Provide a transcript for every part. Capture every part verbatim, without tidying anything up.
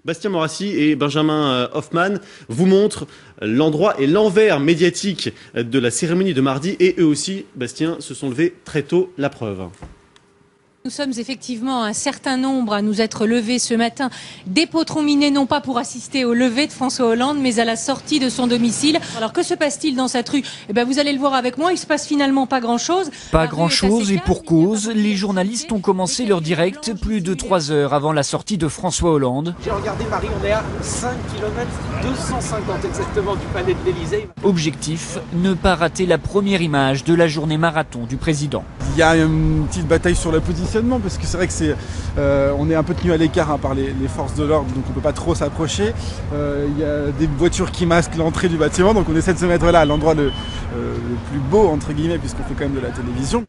Bastien Morassi et Benjamin Hoffman vous montrent l'endroit et l'envers médiatique de la cérémonie de mardi. Et eux aussi, Bastien, se sont levés très tôt, la preuve. Nous sommes effectivement un certain nombre à nous être levés ce matin des potrons minés, non pas pour assister au lever de François Hollande, mais à la sortie de son domicile. Alors que se passe-t-il dans cette rue? Eh ben, vous allez le voir avec moi, il se passe finalement pas grand-chose. Pas grand-chose et pour cause, les journalistes ont commencé leur direct plus de trois heures avant la sortie de François Hollande. J'ai regardé Paris, on est à cinq kilomètres deux cent cinquante exactement du palais de l'Élysée. Objectif, ne pas rater la première image de la journée marathon du président. Il y a une petite bataille sur la positionnement parce que c'est vrai que c'est, euh, on est un peu tenu à l'écart hein, par les, les forces de l'ordre, donc on peut pas trop s'approcher. Euh, il y a des voitures qui masquent l'entrée du bâtiment, donc on essaie de se mettre là à l'endroit le, euh, le plus beau entre guillemets puisqu'on fait quand même de la télévision.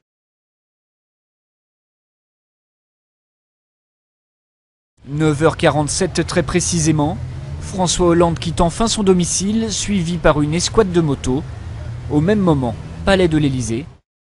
neuf heures quarante-sept très précisément, François Hollande quitte enfin son domicile, suivi par une escouade de motos. Au même moment, palais de l'Élysée.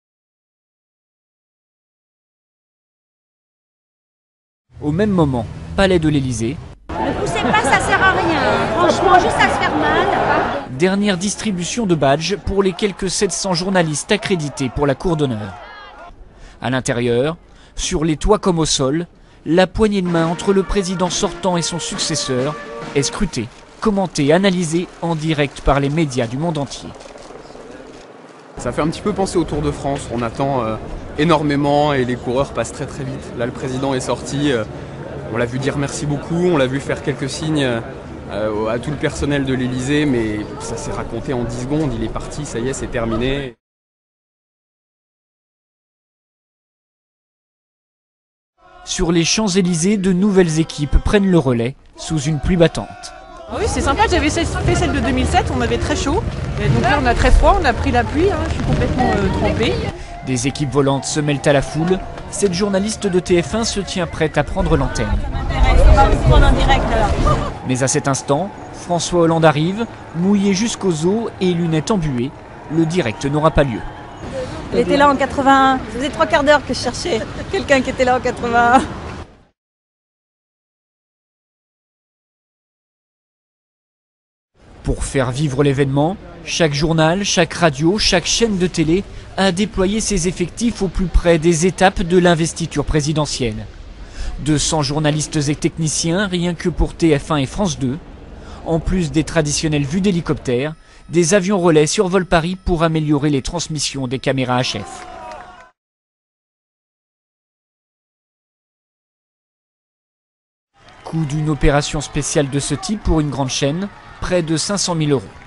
Au même moment, palais de l'Élysée. Ne poussez pas, ça sert à rien. Franchement, juste à se faire mal. Dernière distribution de badges pour les quelques sept cents journalistes accrédités pour la cour d'honneur. À l'intérieur, sur les toits comme au sol, la poignée de main entre le président sortant et son successeur est scrutée, commentée, analysée en direct par les médias du monde entier. Ça fait un petit peu penser au Tour de France, on attend euh, énormément et les coureurs passent très très vite. Là le président est sorti, euh, on l'a vu dire merci beaucoup, on l'a vu faire quelques signes euh, à tout le personnel de l'Élysée, mais ça s'est raconté en dix secondes, il est parti, ça y est, c'est terminé. Sur les Champs-Élysées, de nouvelles équipes prennent le relais sous une pluie battante. Ah oui, c'est sympa, j'avais fait celle de deux mille sept, on avait très chaud. Et donc là, on a très froid, on a pris la pluie, hein, je suis complètement euh, trempée. Des équipes volantes se mêlent à la foule. Cette journaliste de T F un se tient prête à prendre l'antenne. Mais à cet instant, François Hollande arrive, mouillé jusqu'aux os et lunettes embuées. Le direct n'aura pas lieu. Il était là en quatre-vingt-un, ça faisait trois quarts d'heure que je cherchais quelqu'un qui était là en quatre-vingt-un. Pour faire vivre l'événement, chaque journal, chaque radio, chaque chaîne de télé a déployé ses effectifs au plus près des étapes de l'investiture présidentielle. deux cents journalistes et techniciens rien que pour T F un et France deux. En plus des traditionnelles vues d'hélicoptères, des avions relais survolent Paris pour améliorer les transmissions des caméras H F. Coût d'une opération spéciale de ce type pour une grande chaîne, près de cinq cent mille euros.